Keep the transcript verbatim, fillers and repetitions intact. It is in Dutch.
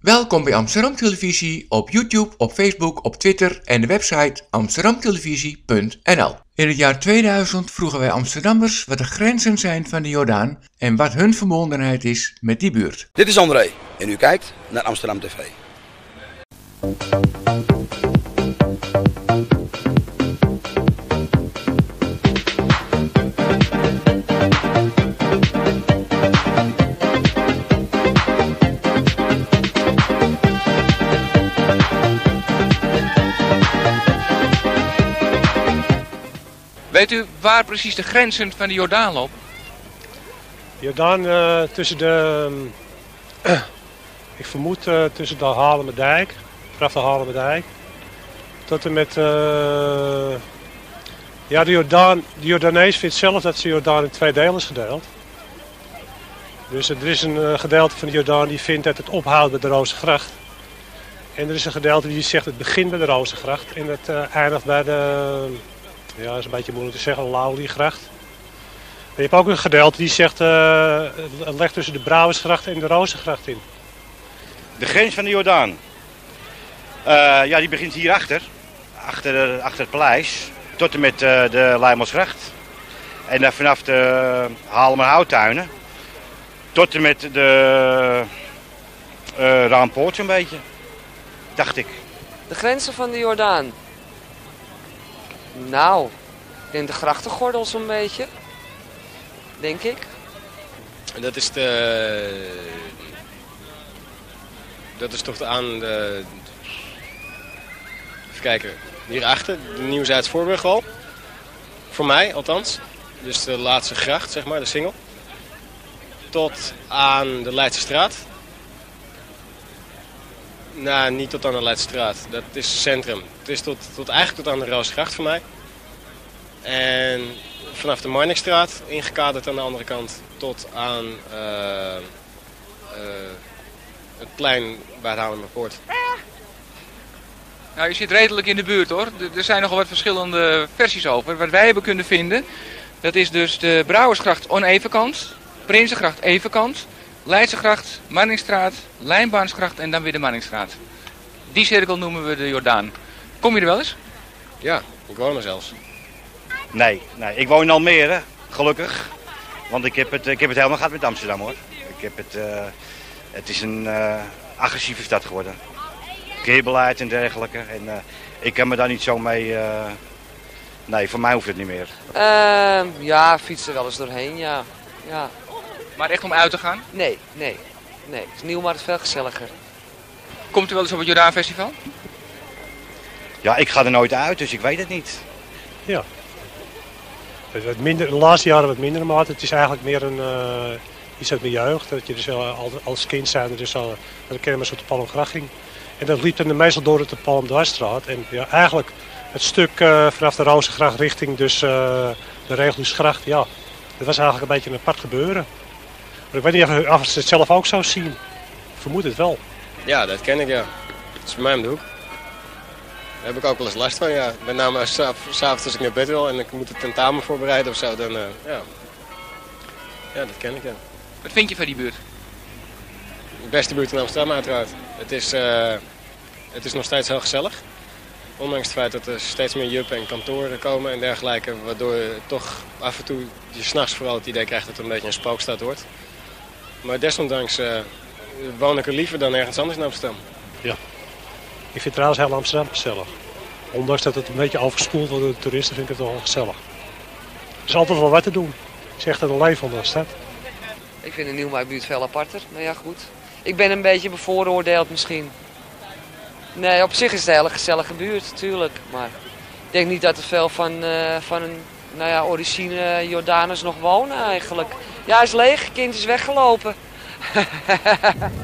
Welkom bij Amsterdam Televisie op YouTube, op Facebook, op Twitter en de website amsterdamtelevisie punt n l. In het jaar tweeduizend vroegen wij Amsterdammers wat de grenzen zijn van de Jordaan en wat hun verbondenheid is met die buurt. Dit is André en u kijkt naar Amsterdam T V. Weet u waar precies de grenzen van de Jordaan lopen? Jordaan uh, tussen de, uh, ik vermoed uh, tussen de Haarlemmerdijk, vanaf de Haarlemmerdijk, tot en met, uh, ja de Jordaan, de Jordanees vindt zelf dat de Jordaan in twee delen is gedeeld. Dus er is een uh, gedeelte van de Jordaan die vindt dat het ophoudt bij de Rozengracht. En er is een gedeelte die zegt het begint bij de Rozengracht en het uh, eindigt bij de... Ja, dat is een beetje moeilijk te zeggen, Lauliegracht. Maar je hebt ook een gedeelte die zegt, uh, het legt tussen de Brouwersgracht en de Rozengracht in. De grens van de Jordaan. Uh, ja, die begint hierachter, achter, achter het paleis, tot en met uh, de Leijmelsgracht. En dan vanaf de Haarlemmerhouttuinen, tot en met de uh, Raampoort zo'n beetje, dacht ik. De grenzen van de Jordaan. Nou, ik denk de grachtengordel zo'n beetje, denk ik. Dat is de... Dat is toch de aan de... Even kijken, hierachter, de Nieuw-Zuids Voorburgwal. Voor mij althans. Dus de laatste gracht, zeg maar, de Singel. Tot aan de Leidse straat. Nou, niet tot aan de Leidse straat. Dat is het centrum. Het is tot, tot eigenlijk tot aan de Rozengracht voor mij. En vanaf de Marnixstraat, ingekaderd aan de andere kant, tot aan uh, uh, het plein bij het Haarlemmerpoort. Nou, je zit redelijk in de buurt hoor. Er zijn nogal wat verschillende versies over. Wat wij hebben kunnen vinden, dat is dus de Brouwersgracht onevenkant, Prinsengracht evenkant, Leidsegracht, Marnixstraat, Lijnbaansgracht en dan weer de Marnixstraat. Die cirkel noemen we de Jordaan. Kom je er wel eens? Ja, ik woon er zelfs. Nee, nee, ik woon in Almere, gelukkig. Want ik heb het, ik heb het helemaal gehad met Amsterdam hoor. Ik heb het, uh, het is een uh, agressieve stad geworden. Keerbeleid en dergelijke. En uh, ik kan me daar niet zo mee... Uh... Nee, voor mij hoeft het niet meer. Uh, ja, fietsen er wel eens doorheen, ja. ja. Maar echt om uit te gaan? Nee, nee. Nee, het is nieuw, maar het is veel gezelliger. Komt u wel eens op het Jordaan Festival? Ja, ik ga er nooit uit, dus ik weet het niet. Ja. Wat minder, de laatste jaren wat minder, maar het is eigenlijk meer een, uh, iets uit mijn jeugd. Dat je dus uh, als kind zijn, dus al, dat ik maar zo de Palmgracht ging. En dat liep dan meestal door de Palmdwarsstraat. En ja, eigenlijk het stuk uh, vanaf de Rozengracht richting dus, uh, de Regulusgracht, ja. Dat was eigenlijk een beetje een apart gebeuren. Maar ik weet niet of ze het zelf ook zo zien. Ik vermoed het wel. Ja, dat ken ik ja. Dat is bij mij om de hoek. Daar heb ik ook wel eens last van, ja. Met name s'avonds als ik naar bed wil en ik moet het tentamen voorbereiden of zo, dan uh, ja. Ja, dat ken ik ja. Wat vind je van die buurt? De beste buurt in Amsterdam uiteraard. Het is, uh, het is nog steeds heel gezellig. Ondanks het feit dat er steeds meer juppen en kantoren komen en dergelijke, waardoor je toch af en toe je s'nachts vooral het idee krijgt dat het een beetje een spookstad wordt. Maar desondanks uh, woon ik er liever dan ergens anders in Amsterdam. Ja. Ik vind trouwens heel Amsterdam gezellig. Ondanks dat het een beetje overspoeld wordt door de toeristen, vind ik het wel gezellig. Er is altijd wel wat te doen. Het is echt een levendige stad. Ik vind de Nieuwmarktbuurt veel aparter, maar ja goed. Ik ben een beetje bevooroordeeld misschien. Nee, op zich is het een hele gezellige buurt, natuurlijk. Maar ik denk niet dat er veel van, uh, van een nou ja, origine Jordaners nog wonen eigenlijk. Ja, hij is leeg, kind is weggelopen.